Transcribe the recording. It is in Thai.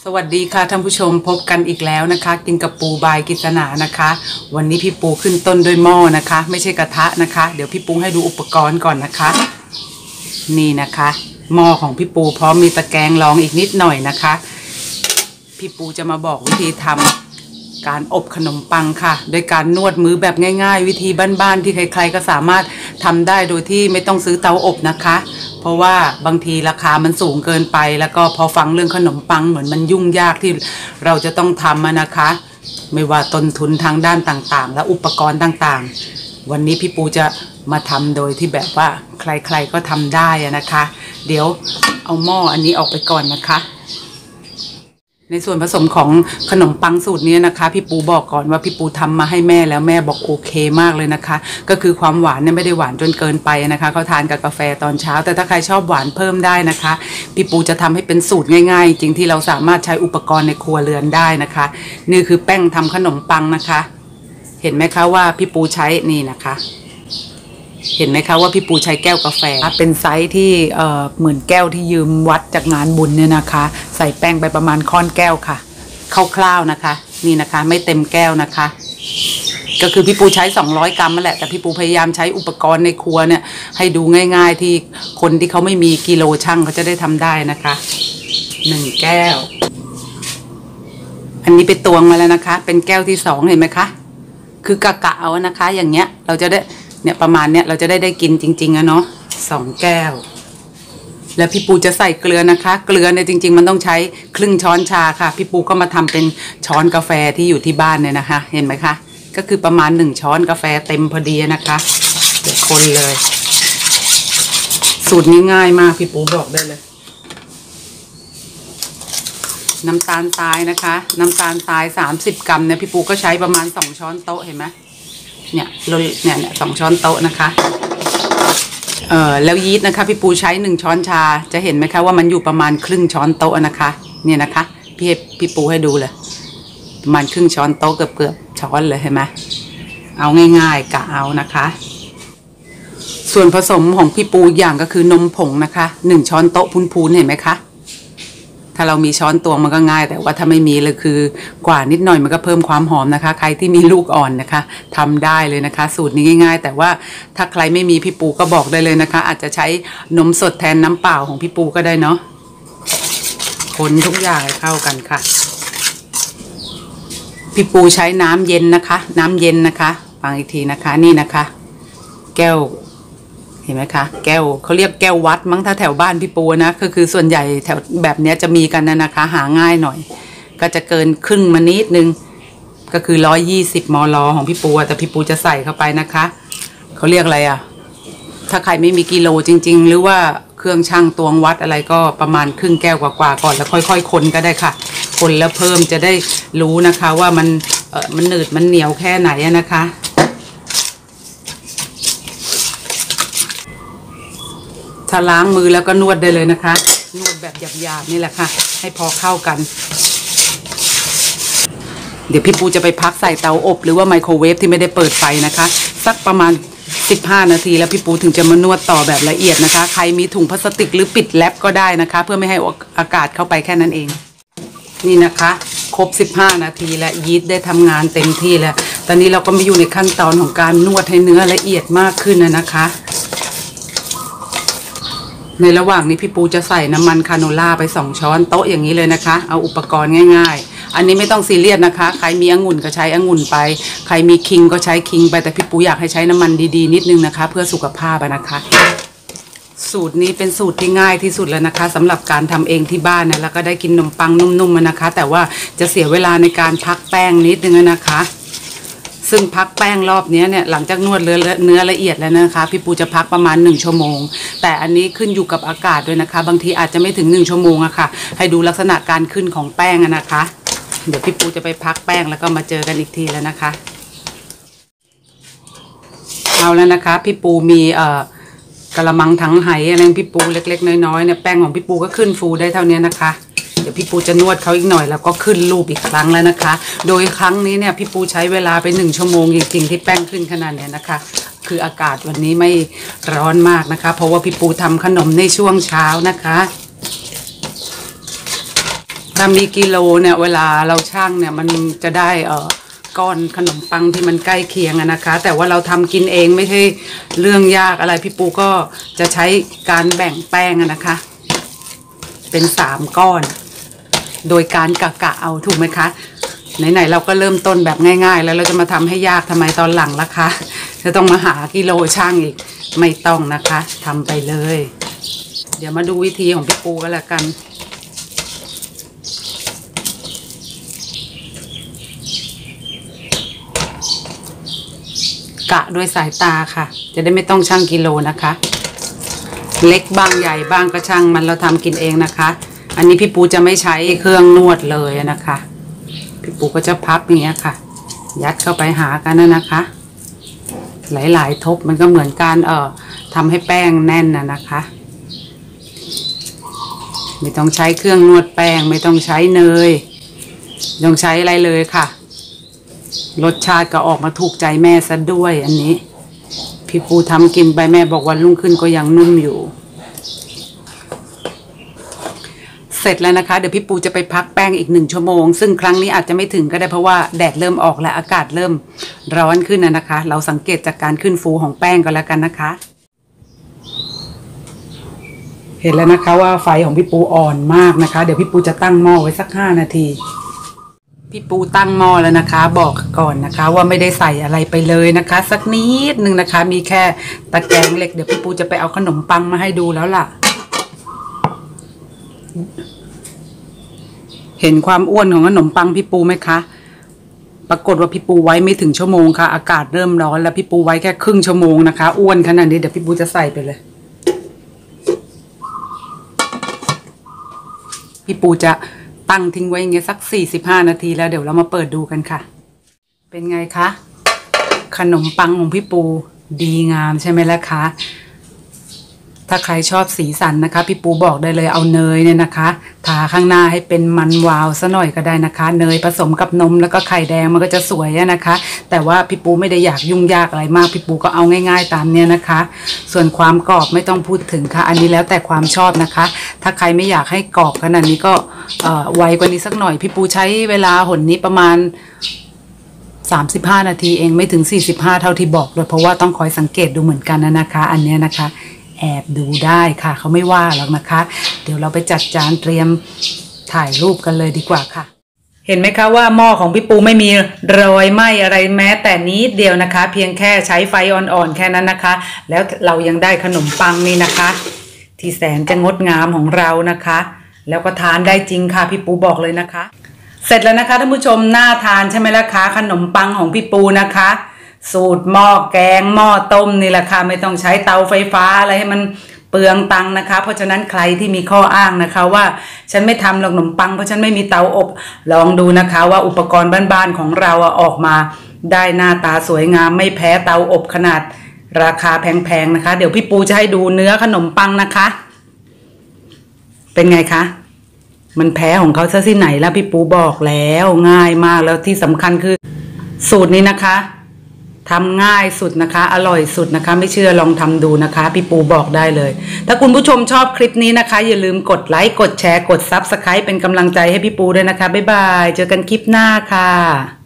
วัสดีค่ะท่านผู้ชมพบกันอีกแล้วนะคะกินกับปูบายกิษณานะคะวันนี้พี่ปูขึ้นต้นด้วยหม้อนะคะไม่ใช่กระทะนะคะเดี๋ยวพี่ปูให้ดูอุปกรณ์ก่อนนะคะนี่นะคะหม้อของพี่ปูพร้อมมีตะแกรงรองอีกนิดหน่อยนะคะพี่ปูจะมาบอกวิธีทำการอบขนมปังค่ะโดยการนวดมือแบบง่ายๆวิธีบ้านๆที่ใครๆก็สามารถทำได้โดยที่ไม่ต้องซื้อเตาอบนะคะเพราะว่าบางทีราคามันสูงเกินไปแล้วก็พอฟังเรื่องขนมปังเหมือนมันยุ่งยากที่เราจะต้องทำนะคะไม่ว่าต้นทุนทางด้านต่างๆและอุปกรณ์ต่างๆวันนี้พี่ปูจะมาทำโดยที่แบบว่าใครๆก็ทำได้นะคะเดี๋ยวเอาหม้ออันนี้ออกไปก่อนนะคะในส่วนผสมของขนมปังสูตรนี้นะคะพี่ปูบอกก่อนว่าพี่ปูทำมาให้แม่แล้วแม่บอกโอเคมากเลยนะคะก็คือความหวานเนี่ยไม่ได้หวานจนเกินไปนะคะเขาทานกับกาแฟตอนเช้าแต่ถ้าใครชอบหวานเพิ่มได้นะคะพี่ปูจะทำให้เป็นสูตรง่ายๆจริงที่เราสามารถใช้อุปกรณ์ในครัวเรือนได้นะคะนี่คือแป้งทำขนมปังนะคะเห็นไหมคะว่าพี่ปูใช้นี่นะคะเห็นไหมคะว่าพี่ปูใช้แก้วกาแฟเป็นไซส์ที่เหมือนแก้วที่ยืมวัดจากงานบุญเนี่ยนะคะใส่แป้งไปประมาณค่อนแก้วค่ะคร่าวๆนะคะนี่นะคะไม่เต็มแก้วนะคะก็คือพี่ปูใช้200 กรัมนั่นแหละแต่พี่ปูพยายามใช้อุปกรณ์ในครัวเนี่ยให้ดูง่ายๆที่คนที่เขาไม่มีกิโลชั่งเขาจะได้ทำได้นะคะ1 แก้วอันนี้ไปตวงมาแล้วนะคะเป็นแก้วที่2เห็นไหมคะคือกะเอานะคะอย่างเงี้ยเราจะได้เนี่ยประมาณเนี้ยเราจะได้กินจริงๆอะเนาะ2 แก้วแล้วพี่ปูจะใส่เกลือนะคะเกลือเนี่ยจริงๆมันต้องใช้ครึ่งช้อนชาค่ะพี่ปูก็มาทำเป็นช้อนกาแฟที่อยู่ที่บ้านเนี่ยนะคะเห็นไหมคะก็คือประมาณ1 ช้อนกาแฟเต็มพอดีนะคะเดี๋ยวคนเลยสูตรนี้ง่ายมากพี่ปูบอกได้เลยน้ำตาลทรายนะคะน้ำตาลทราย30 กรัมเนี่ยพี่ปูก็ใช้ประมาณ2 ช้อนโต๊ะเห็นไหมเนี่ย2 ช้อนโต๊ะนะคะแล้วยีสต์นะคะพี่ปูใช้1 ช้อนชาจะเห็นไหมคะว่ามันอยู่ประมาณครึ่งช้อนโต๊ะนะคะเนี่ยนะคะพี่ปูให้ดูเลยประมาณครึ่งช้อนโต๊ะเกือบช้อนเลยเห็นไหมเอาง่ายๆกะเอานะคะส่วนผสมของพี่ปูอย่างก็คือนมผงนะคะ1 ช้อนโต๊ะพูนๆเห็นไหมคะถ้าเรามีช้อนตวงมันก็ง่ายแต่ว่าถ้าไม่มีเลยคือกว่านิดหน่อยมันก็เพิ่มความหอมนะคะใครที่มีลูกอ่อนนะคะทำได้เลยนะคะสูตรนี้ง่ายๆแต่ว่าถ้าใครไม่มีพี่ปูก็บอกได้เลยนะคะอาจจะใช้นมสดแทนน้ำเปล่าของพี่ปูก็ได้เนาะคนทุกอย่างให้เข้ากันค่ะพี่ปูใช้น้ำเย็นนะคะน้ำเย็นนะคะฟังอีกทีนะคะนี่นะคะแก้วเห็นไหมคะแก้วเขาเรียกแก้ววัดมั้งถ้าแถวบ้านพี่ปูนะก็คือส่วนใหญ่แถวแบบนี้จะมีกันนะคะหาง่ายหน่อยก็จะเกินครึ่งมานิดนึงก็คือ120 มล.ของพี่ปูแต่พี่ปูจะใส่เข้าไปนะคะเขาเรียกอะไรอ่ะถ้าใครไม่มีกิโลจริงๆหรือว่าเครื่องชั่งตวงวัดอะไรก็ประมาณครึ่งแก้วกว่าๆก่อนแล้วค่อยๆคนก็ได้ค่ะคนแล้วเพิ่มจะได้รู้นะคะว่ามันหนืดมันเหนียวแค่ไหนนะคะถ้าล้างมือแล้วก็นวดได้เลยนะคะนวดแบบหยาบๆนี่แหละค่ะให้พอเข้ากันเดี๋ยวพี่ปูจะไปพักใส่เตาอบหรือว่าไมโครเวฟที่ไม่ได้เปิดไฟนะคะสักประมาณ15 นาทีแล้วพี่ปูถึงจะมานวดต่อแบบละเอียดนะคะใครมีถุงพลาสติกหรือปิดแรปก็ได้นะคะเพื่อไม่ให้อากาศเข้าไปแค่นั้นเองนี่นะคะครบ15 นาทีแล้วยีสต์ได้ทำงานเต็มที่แล้วตอนนี้เราก็มาอยู่ในขั้นตอนของการนวดให้เนื้อละเอียดมากขึ้นนะคะในระหว่างนี้พี่ปูจะใส่น้ำมันคาโนล่าไป2 ช้อนโต๊ะอย่างนี้เลยนะคะเอาอุปกรณ์ง่ายๆอันนี้ไม่ต้องซีเรียสนะคะใครมีองุ่นก็ใช้องุ่นไปใครมีคิงก็ใช้คิงไปแต่พี่ปูอยากให้ใช้น้ำมันดีๆนิดนึงนะคะเพื่อสุขภาพนะคะสูตรนี้เป็นสูตรที่ง่ายที่สุดแล้วนะคะสำหรับการทำเองที่บ้านนะแล้วก็ได้กินขนมปังนุ่มๆนะคะแต่ว่าจะเสียเวลาในการพักแป้งนิดนึงนะคะซึ่งพักแป้งรอบนี้เนี่ยหลังจากนวดเนื้อละเอียดแล้วนะคะพี่ปูจะพักประมาณ1 ชั่วโมงแต่อันนี้ขึ้นอยู่กับอากาศด้วยนะคะบางทีอาจจะไม่ถึง1 ชั่วโมงอะค่ะให้ดูลักษณะการขึ้นของแป้งนะคะเดี๋ยวพี่ปูจะไปพักแป้งแล้วก็มาเจอกันอีกทีแล้วนะคะเอาแล้วนะคะพี่ปูมีกระมังถังไหอะไรพี่ปูเล็กๆน้อยๆเนี่ยแป้งของพี่ปูก็ขึ้นฟูได้เท่านี้นะคะเดี๋ยวพี่ปูจะนวดเขาอีกหน่อยแล้วก็ขึ้นรูปอีกครั้งแล้วนะคะโดยครั้งนี้เนี่ยพี่ปูใช้เวลาไป1 ชั่วโมงจริงๆที่แป้งขึ้นขนาดนี้นะคะคืออากาศวันนี้ไม่ร้อนมากนะคะเพราะว่าพี่ปูทำขนมในช่วงเช้านะคะถ้ามีกิโลเนี่ยเวลาเราชั่งเนี่ยมันจะได้ก้อนขนมปังที่มันใกล้เคียงนะคะ แต่ว่าเราทำกินเองไม่ใช่เรื่องยากอะไรพี่ปูก็จะใช้การแบ่งแป้งนะคะเป็น3ก้อนโดยการกะเอาถูกไหมคะไหนๆเราก็เริ่มต้นแบบง่ายๆแล้วเราจะมาทำให้ยากทำไมตอนหลังล่ะคะจะต้องมาหากิโลช่างอีกไม่ต้องนะคะทำไปเลยเดี๋ยวมาดูวิธีของพี่ปูกันละกันกะด้วยสายตาค่ะจะได้ไม่ต้องชั่งกิโลนะคะเล็กบ้างใหญ่บ้างก็ช่างมันเราทำกินเองนะคะอันนี้พี่ปูจะไม่ใช้เครื่องนวดเลยนะคะพี่ปูก็จะพับอย่างเงี้ยค่ะยัดเข้าไปหากันนะคะหลายๆทบมันก็เหมือนการทำให้แป้งแน่นนะคะไม่ต้องใช้เครื่องนวดแป้งไม่ต้องใช้เนยไม่ต้องใช้อะไรเลยค่ะรสชาติก็ออกมาถูกใจแม่ซะด้วยอันนี้พี่ปูทำกินไปแม่บอกวันรุ่งขึ้นก็ยังนุ่มอยู่เสร็จแล้วนะคะเดี๋ยวพี่ปูจะไปพักแป้งอีก1 ชั่วโมงซึ่งครั้งนี้อาจจะไม่ถึงก็ได้เพราะว่าแดดเริ่มออกและอากาศเริ่มร้อนขึ้นนะคะเราสังเกตจากการขึ้นฟูของแป้งก็แล้วกันนะคะเห็นแล้วนะคะว่าไฟของพี่ปูอ่อนมากนะคะเดี๋ยวพี่ปูจะตั้งหม้อไว้สัก5 นาทีพี่ปูตั้งหม้อแล้วนะคะบอกก่อนนะคะว่าไม่ได้ใส่อะไรไปเลยนะคะสักนิดนึงนะคะมีแค่ตะแกรงเหล็กเดี๋ยวพี่ปูจะไปเอาขนมปังมาให้ดูแล้วล่ะเห็นความอ้วนของขนมปังพี่ปูไหมคะปรากฏว่าพี่ปูไว้ไม่ถึงชั่วโมงค่ะอากาศเริ่มร้อนแล้วพี่ปูไว้แค่ครึ่งชั่วโมงนะคะอ้วนขนาดนี้เดี๋ยวพี่ปูจะใส่ไปเลยพี่ปูจะตั้งทิ้งไว้อย่างเงี้ยสัก45 นาทีแล้วเดี๋ยวเรามาเปิดดูกันค่ะเป็นไงคะขนมปังของพี่ปูดีงามใช่ไหมล่ะคะถ้าใครชอบสีสันนะคะพี่ปูบอกได้เลยเอาเนยเนี่ยนะคะทาข้างหน้าให้เป็นมันวาวซะหน่อยก็ได้นะคะเนยผสมกับนมแล้วก็ไข่แดงมันก็จะสวยนะคะแต่ว่าพี่ปูไม่ได้อยากยุ่งยากอะไรมากพี่ปูก็เอาง่ายๆตามเนี้ยนะคะส่วนความกรอบไม่ต้องพูดถึงค่ะอันนี้แล้วแต่ความชอบนะคะถ้าใครไม่อยากให้กรอบขนาดนี้ก็ไวกว่านี้สักหน่อยพี่ปูใช้เวลาหนนี้ประมาณ35 นาทีเองไม่ถึง45เท่าที่บอกเลยเพราะว่าต้องคอยสังเกตดูเหมือนกันนะคะอันนี้นะคะแอบดูได้ค่ะเขาไม่ว่าหรอกนะคะเดี๋ยวเราไปจัดจานเตรียมถ่ายรูปกันเลยดีกว่าค่ะเห็นไหมคะว่าหม้อของพี่ปูไม่มีรอยไหม้อะไรแม้แต่นิดเดียวนะคะเพียงแค่ใช้ไฟอ่อนๆแค่นั้นนะคะแล้วเรายังได้ขนมปังนี่นะคะที่แสนจะงดงามของเรานะคะแล้วก็ทานได้จริงค่ะพี่ปูบอกเลยนะคะเสร็จแล้วนะคะท่านผู้ชมน่าทานใช่ไหมล่ะคะขนมปังของพี่ปูนะคะสูตรหม้อแกงหม้อต้มนี่แหละค่ะไม่ต้องใช้เตาไฟฟ้าอะไรให้มันเปลืองตังค์นะคะเพราะฉะนั้นใครที่มีข้ออ้างนะคะว่าฉันไม่ทำหรอกขนมปังเพราะฉันไม่มีเตาอบลองดูนะคะว่าอุปกรณ์บ้านๆของเราออกมาได้หน้าตาสวยงามไม่แพ้เตาอบขนาดราคาแพงๆนะคะเดี๋ยวพี่ปูจะให้ดูเนื้อขนมปังนะคะเป็นไงคะมันแพ้ของเขาซะที่ไหนแล้วพี่ปูบอกแล้วง่ายมากแล้วที่สำคัญคือสูตรนี้นะคะทำง่ายสุดนะคะอร่อยสุดนะคะไม่เชื่อลองทำดูนะคะพี่ปูบอกได้เลยถ้าคุณผู้ชมชอบคลิปนี้นะคะอย่าลืมกดไลค์กดแชร์กด Subscribe เป็นกำลังใจให้พี่ปูด้วยนะคะบ๊ายบายเจอกันคลิปหน้าค่ะ